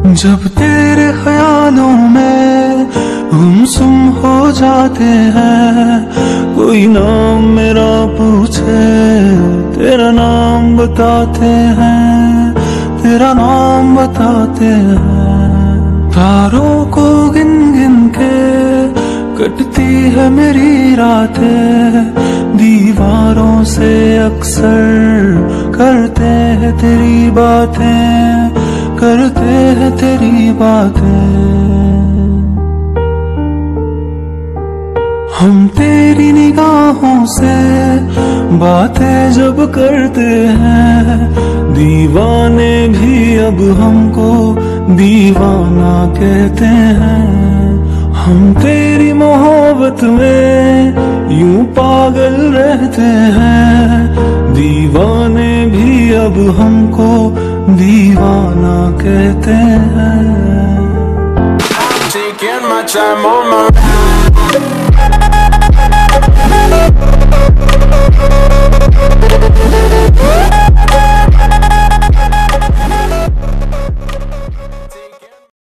जब तेरे ख्यालों में गुमसुम हो जाते हैं, कोई नाम मेरा पूछे तेरा नाम बताते हैं, तेरा नाम बताते हैं। तारों को गिन गिन के कटती है मेरी रातें, दीवारों से अक्सर करते हैं तेरी बातें, करते हैं तेरी बातें। हम तेरी निगाहों से बातें जब करते हैं, दीवाने भी अब हमको दीवाना कहते हैं। हम तेरी मोहब्बत में यूं पागल रहते हैं, दीवाने भी अब हमको दीवाना कहते हैं। Taking my time on my